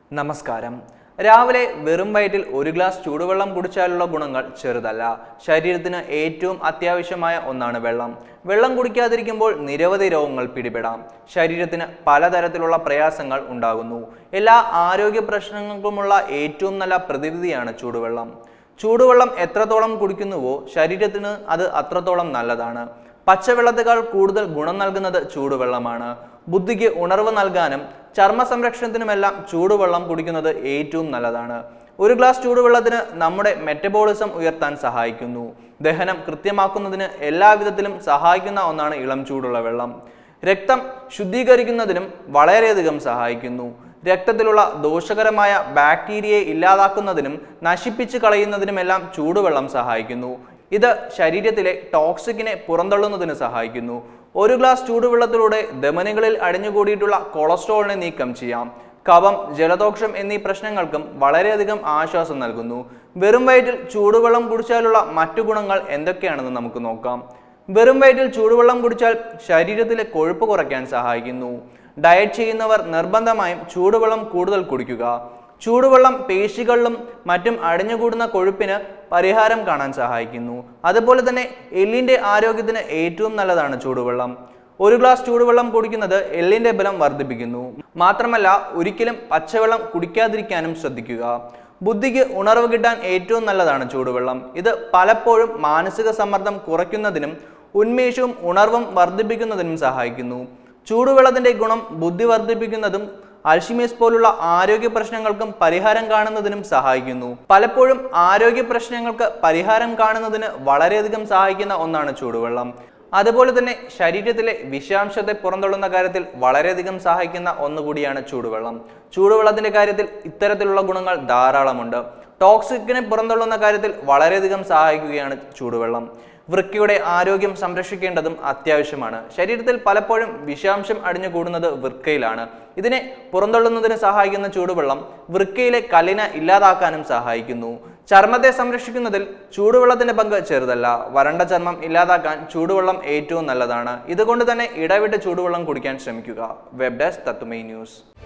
നമസ്കാരം. രാവിലെ വെറും വയറ്റിൽ ഒരു ഗ്ലാസ് ചൂടുവെള്ളം കുടിച്ചാലുള്ള ഗുണങ്ങൾ ചെറുതല്ല. ശരീരത്തിന് ഏറ്റവും അത്യാവശ്യമായ ഒന്നാണ് വെള്ളം. വെള്ളം കുടിക്കാതിരിക്കുമ്പോൾ നിരവധി രോഗങ്ങൾ പിടിപെടാം. ശരീരത്തിന് പലതരത്തിലുള്ള പ്രയാസങ്ങൾ ഉണ്ടാകുന്നു. എല്ലാ ആരോഗ്യ പ്രശ്നങ്ങൾക്കുമുള്ള ഏറ്റവും നല്ല പ്രതിവിധിയാണ് ചൂടുവെള്ളം. ചൂടുവെള്ളം എത്രത്തോളം കുടിക്കുന്നുവോ ശരീരത്തിന് അത് അത്രത്തോളം നല്ലതാണ്. പച്ചവെള്ളത്തേക്കാൾ കൂടുതൽ ഗുണം നൽകുന്നത് ചൂടുവെള്ളമാണ്. ബുദ്ധിക്ക് ഉണർവ് നൽകാനും ചർമ്മ സംരക്ഷണത്തിനുമെല്ലാം ചൂടുവെള്ളം കുടിക്കുന്നത് ഏറ്റവും നല്ലതാണ്. ഒരു ഗ്ലാസ് ചൂടുവെള്ളത്തിന് നമ്മുടെ മെറ്റബോളിസം ഉയർത്താൻ സഹായിക്കുന്നു. ദഹനം കൃത്യമാക്കുന്നതിന് എല്ലാവിധത്തിലും സഹായിക്കുന്ന ഒന്നാണ് ഇളം ചൂടുള്ള വെള്ളം. രക്തം ശുദ്ധീകരിക്കുന്നതിനും വളരെയധികം സഹായിക്കുന്നു. രക്തത്തിലുള്ള ദോഷകരമായ ബാക്ടീരിയയെ ഇല്ലാതാക്കുന്നതിനും നശിപ്പിച്ച് കളയുന്നതിനുമെല്ലാം ചൂടുവെള്ളം സഹായിക്കുന്നു. ഇത് ശരീരത്തിലെ ടോക്സിക്കിനെ പുറന്തള്ളുന്നതിന് സഹായിക്കുന്നു. ഒരു ഗ്ലാസ് ചൂടുവെള്ളത്തിലൂടെ ധമനികളിൽ അടിഞ്ഞുകൂടിയിട്ടുള്ള കൊളസ്ട്രോളിനെ നീക്കം ചെയ്യാം. കഫം, ജലദോഷം എന്നീ പ്രശ്നങ്ങൾക്കും വളരെയധികം ആശ്വാസം നൽകുന്നു. വെറും വയറ്റിൽ ചൂടുവെള്ളം കുടിച്ചാലുള്ള മറ്റു ഗുണങ്ങൾ എന്തൊക്കെയാണെന്ന് നമുക്ക് നോക്കാം. വെറും വയറ്റിൽ ചൂടുവെള്ളം കുടിച്ചാൽ ശരീരത്തിലെ കൊഴുപ്പ് കുറയ്ക്കാൻ സഹായിക്കുന്നു. ഡയറ്റ് ചെയ്യുന്നവർ നിർബന്ധമായും ചൂടുവെള്ളം കൂടുതൽ കുടിക്കുക. ചൂടുവെള്ളം പേശികളിലും മറ്റും അടിഞ്ഞുകൂടുന്ന കൊഴുപ്പിന് പരിഹാരം കാണാൻ സഹായിക്കുന്നു. അതുപോലെ തന്നെ എല്ലിൻ്റെ ആരോഗ്യത്തിന് ഏറ്റവും നല്ലതാണ് ചൂടുവെള്ളം. ഒരു ഗ്ലാസ് ചൂടുവെള്ളം കുടിക്കുന്നത് എല്ലിൻ്റെ ബലം വർദ്ധിപ്പിക്കുന്നു. മാത്രമല്ല ഒരിക്കലും പച്ചവെള്ളം കുടിക്കാതിരിക്കാനും ശ്രദ്ധിക്കുക. ബുദ്ധിക്ക് ഉണർവ് കിട്ടാൻ ഏറ്റവും നല്ലതാണ് ചൂടുവെള്ളം. ഇത് പലപ്പോഴും മാനസിക സമ്മർദ്ദം കുറയ്ക്കുന്നതിനും ഉന്മേഷവും ഉണർവും വർദ്ധിപ്പിക്കുന്നതിനും സഹായിക്കുന്നു. ചൂടുവെള്ളത്തിൻ്റെ ഗുണം ബുദ്ധി വർദ്ധിപ്പിക്കുന്നതും അൽഷിമേഴ്സ് പോലുള്ള ആരോഗ്യ പ്രശ്നങ്ങൾക്കും പരിഹാരം കാണുന്നതിനും സഹായിക്കുന്നു. പലപ്പോഴും ആരോഗ്യ പ്രശ്നങ്ങൾക്ക് പരിഹാരം കാണുന്നതിന് വളരെയധികം സഹായിക്കുന്ന ഒന്നാണ് ചൂടുവെള്ളം. അതുപോലെ തന്നെ ശരീരത്തിലെ വിഷാംശത്തെ പുറന്തള്ളുന്ന കാര്യത്തിൽ വളരെയധികം സഹായിക്കുന്ന ഒന്നുകൂടിയാണ് ചൂടുവെള്ളം. ചൂടുവെള്ളത്തിന്റെ കാര്യത്തിൽ ഇത്തരത്തിലുള്ള ഗുണങ്ങൾ ധാരാളമുണ്ട്. ടോക്സിക്കിനെ പുറന്തള്ളുന്ന കാര്യത്തിൽ വളരെയധികം സഹായിക്കുകയാണ് ചൂടുവെള്ളം. വൃക്കയുടെ ആരോഗ്യം സംരക്ഷിക്കേണ്ടതും അത്യാവശ്യമാണ്. ശരീരത്തിൽ പലപ്പോഴും വിഷാംശം അടിഞ്ഞുകൂടുന്നത് വൃക്കയിലാണ്. ഇതിനെ പുറന്തള്ളുന്നതിന് സഹായിക്കുന്ന ചൂടുവെള്ളം വൃക്കയിലെ കല്ലിനെ ഇല്ലാതാക്കാനും സഹായിക്കുന്നു. ചർമ്മത്തെ സംരക്ഷിക്കുന്നതിൽ ചൂടുവെള്ളത്തിന്റെ പങ്ക് ചെറുതല്ല. വരണ്ട ചർമ്മം ഇല്ലാതാക്കാൻ ചൂടുവെള്ളം ഏറ്റവും നല്ലതാണ്. ഇതുകൊണ്ട് തന്നെ ഇടവിട്ട് ചൂടുവെള്ളം കുടിക്കാൻ ശ്രമിക്കുക. Web desk Tatwamayi news.